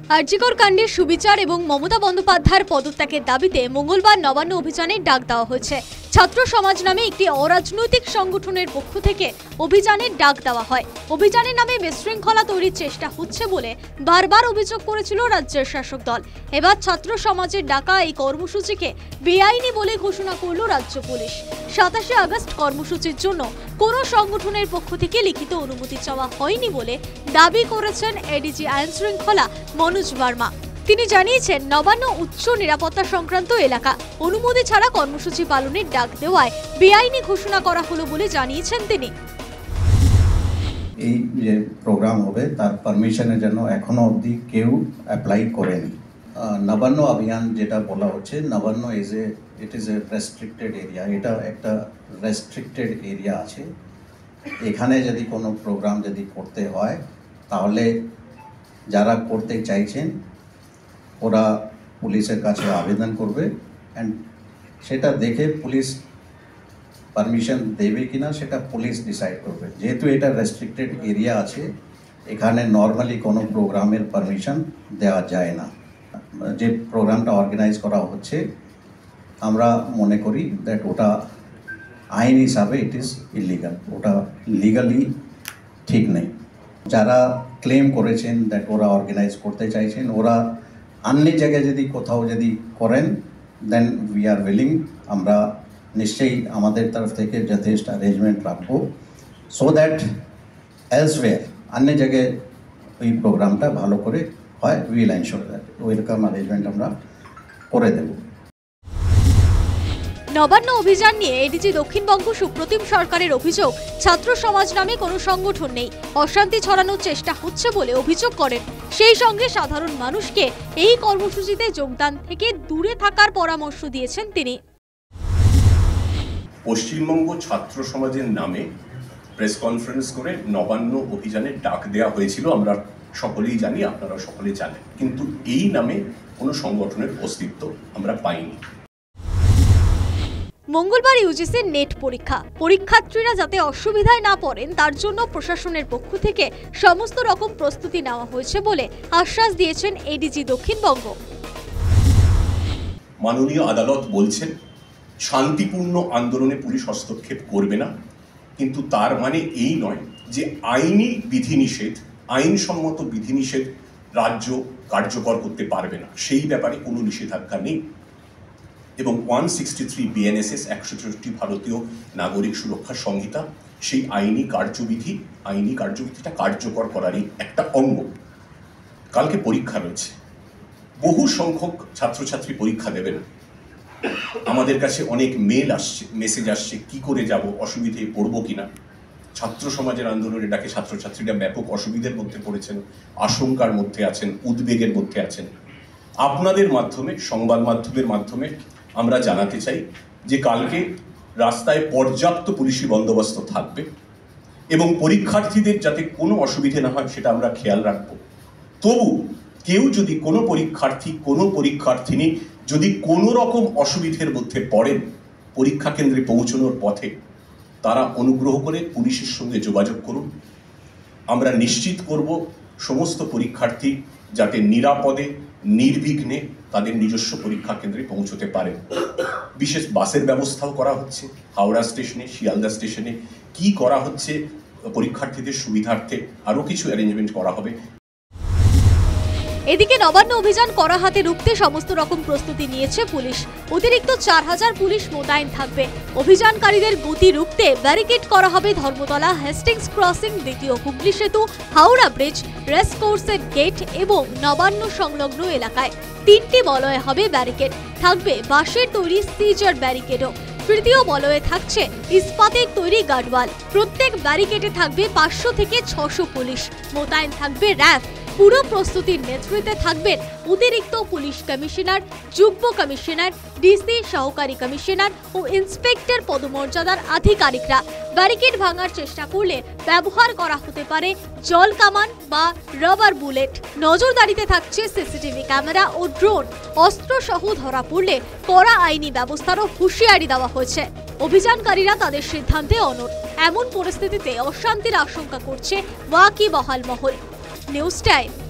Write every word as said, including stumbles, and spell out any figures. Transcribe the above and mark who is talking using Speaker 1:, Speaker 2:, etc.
Speaker 1: আরজিকর কাণ্ডের সুবিচার এবং মমতা বন্দ্যোপাধ্যায়ের পদত্যাগের দাবিতে মঙ্গলবার নবান্ন অভিযানের ডাক দেওয়া হয়েছে। ছাত্র সমাজ নামে একটি অরাজনৈতিক সংগঠনের পক্ষ থেকে অভিযানের ডাক দেওয়া হয়। অভিযানের নামে বিশৃঙ্খলা তৈরির চেষ্টা হচ্ছে বলে বারবার অভিযোগ করেছিল রাজ্যের শাসক দল। এবার ছাত্র সমাজের ডাকা এই কর্মসূচিকে বেআইনি বলে ঘোষণা করল রাজ্য পুলিশ। সাতাশে আগস্ট কর্মসূচির জন্য কোনো সংগঠনের পক্ষ থেকে লিখিত অনুমতি চাওয়া হয়নি বলে দাবি করেছেন এডিজি আইন শৃঙ্খলা মনোজ বার্মা। তিনি জানিয়েছেন, নবান্ন উচ্চ নিরাপত্তা সংক্রান্ত এলাকা, অনুমতি ছাড়া কর্মসূচি পালনের ডাক দেওয়ায় বেআইনি ঘোষণা করা হলো বলে জানিয়েছেন তিনি।
Speaker 2: এই যে প্রোগ্রাম হবে তার পারমিশনের জন্য এখনো অবধি কেউ অ্যাপ্লাই করেনি। নবান্ন অভিযান যেটা বলা হচ্ছে, Nabanna is a it is a restricted area. এটা একটা রেস্ট্রিক্টেড এরিয়া আছে। এখানে যদি কোনো প্রোগ্রাম যদি করতে হয় তাহলে যারা করতে চাইছেন ওরা পুলিশের কাছে আবেদন করবে, অ্যান্ড সেটা দেখে পুলিশ পারমিশন দেবে কিনা সেটা পুলিশ ডিসাইড করবে। যেহেতু এটা রেস্ট্রিক্টেড এরিয়া আছে, এখানে নর্মালি কোনো প্রোগ্রামের পারমিশন দেওয়া যায় না। যে প্রোগ্রামটা অর্গানাইজ করা হচ্ছে আমরা মনে করি দ্যাট ওটা আইন হিসাবে ইট ইজ ইলিগাল, ওটা লিগালি ঠিক নেই। যারা ক্লেম করেছেন দ্যাট ওরা অর্গানাইজ করতে চাইছেন, ওরা অন্য জায়গায় যদি কোথাও যদি করেন দেন উই আর উইলিং, আমরা নিশ্চয়ই আমাদের তরফ থেকে যথেষ্ট অ্যারেঞ্জমেন্ট রাখবো সো দ্যাট এলসওয়্যার অন্য জায়গায় ওই প্রোগ্রামটা ভালো করে হয়। উইল এনশিওর দ্যাট ওইরকম অ্যারেঞ্জমেন্ট আমরা করে দেব।
Speaker 1: নবান্ন অভিযান নিয়ে এডিজি দক্ষিণবঙ্গ সুপ্রতিম সরকারের অভিযোগ, ছাত্র সমাজ নামে কোনো সংগঠন নেই, অশান্তি ছড়ানোর চেষ্টা হচ্ছে বলে অভিযোগ করেন। সেই সঙ্গে সাধারণ মানুষকে এই কর্মসূচিতে যোগদান থেকে দূরে থাকার পরামর্শ দিয়েছেন তিনি।
Speaker 3: পশ্চিমবঙ্গ ছাত্র সমাজের নামে প্রেস কনফারেন্স করে নবান্ন অভিযানের ডাক দেওয়া হয়েছিল, আমরা সকলেই জানি, আপনারা সকলেই জানেন, কিন্তু এই নামে কোনো সংগঠনের অস্তিত্ব আমরা পাইনি।
Speaker 1: মঙ্গলবার ইউজিসির নেট পরীক্ষা, পরীক্ষার্থীরা যাতে অসুবিধায় না পড়েন তার জন্য প্রশাসনের পক্ষ থেকে সমস্ত রকম প্রস্তুতি নেওয়া হয়েছে বলে আশ্বাস দিয়েছেন এডিজি দক্ষিণবঙ্গ।
Speaker 3: মাননীয় আদালত বলছেন শান্তিপূর্ণ আন্দোলনে পুলিশ হস্তক্ষেপ করবে না, কিন্তু তার মানে এই নয় যে আইনি বিধিনিষেধ, আইনসম্মত বিধিনিষেধ রাজ্য কার্যকর করতে পারবে না, সেই ব্যাপারে কোনো নিষেধাজ্ঞা নেই। এবং ওয়ান সিক্সটি থ্রি বিএনএসএস একশো চৌষট্টি ভারতীয় নাগরিক সুরক্ষা সংহিতা, সেই আইনি কার্যবিধি আইনি কার্যবিধিটা কার্যকর করারই একটা অঙ্গ। কালকে পরীক্ষা রয়েছে, বহু সংখ্যক ছাত্রছাত্রী পরীক্ষা দেবে না। আমাদের কাছে অনেক মেল আসছে, মেসেজ আসছে, কি করে যাব, অসুবিধায় পড়বো কিনা। ছাত্র সমাজের আন্দোলনের ডাকে ছাত্রছাত্রীরা ব্যাপক অসুবিধার মধ্যে পড়েছেন, আশঙ্কার মধ্যে আছেন, উদ্বেগের মধ্যে আছেন। আপনাদের মাধ্যমে, সংবাদ মাধ্যমের মাধ্যমে আমরা জানাতে চাই যে কালকে রাস্তায় পর্যাপ্ত পুলিশি বন্দোবস্ত থাকবে এবং পরীক্ষার্থীদের যাতে কোনো অসুবিধে না হয় সেটা আমরা খেয়াল রাখব। তবু কেউ যদি কোনো পরীক্ষার্থী, কোনো পরীক্ষার্থিনী যদি কোনো রকম অসুবিধের মধ্যে পড়েন পরীক্ষা কেন্দ্রে পৌঁছানোর পথে, তারা অনুগ্রহ করে পুলিশের সঙ্গে যোগাযোগ করুন। আমরা নিশ্চিত করব সমস্ত পরীক্ষার্থী যাতে নিরাপদে নির্বিঘ্নে তাদের নিজস্ব পরীক্ষা কেন্দ্রে পৌঁছতে পারে। বিশেষ বাসের ব্যবস্থাও করা হচ্ছে, হাওড়া স্টেশনে, শিয়ালদা স্টেশনে কি করা হচ্ছে পরীক্ষার্থীদের সুবিধার্থে আরও কিছু অ্যারেঞ্জমেন্ট করা হবে।
Speaker 1: এদিকে নবান্ন অভিযান করা হাতে রুখতে সমস্ত রকম প্রস্তুতি নিয়েছে পুলিশ। অতিরিক্ত চার হাজার পুলিশ মোতায়েন থাকবে। অভিযানকারীদের গতি রুখতে ব্যারিকেড করা হবে ধর্মতলা, হেস্টিংস ক্রসিং, দ্বিতীয় হুগলি সেতু, হাওড়া ব্রিজ, রেস কোর্সের গেট এবং নবান্ন সংলগ্ন এলাকায়। তিনটি বলয়ে হবে ব্যারিকেড, থাকবে বাঁশের তৈরি সিজার ব্যারিকেডও। তৃতীয় বলয়ে থাকছে ইস্পাতের তৈরি গার্ডওয়াল। প্রত্যেক ব্যারিকেডে থাকবে পাঁচশো থেকে ছশো পুলিশ। মোতায়েন থাকবে র্যাব। পুরো প্রস্তুতির নেতৃত্বে থাকবেন অতিরিক্ত পুলিশ কমিশনার, যুগ্ম কমিশনার, ডিসি, সহকারী কমিশনার ও ইন্সপেক্টর পদমর্যাদার আধিকারিকরা। ব্যারিকেড ভাঙার চেষ্টা করলে ব্যবহার করা হতে পারে জল কামান বা রাবার বুলেট। নজরদারিতে থাকছে সিসিটিভি ক্যামেরা ও ড্রোন। অস্ত্র সহ ধরা পড়লে কড়া আইনি ব্যবস্থারও হুঁশিয়ারি দেওয়া হয়েছে। অভিযানকারীরা তাদের সিদ্ধান্তে অনড়। এমন পরিস্থিতিতে অশান্তির আশঙ্কা করছে ওয়াকিবহাল মহল। News time.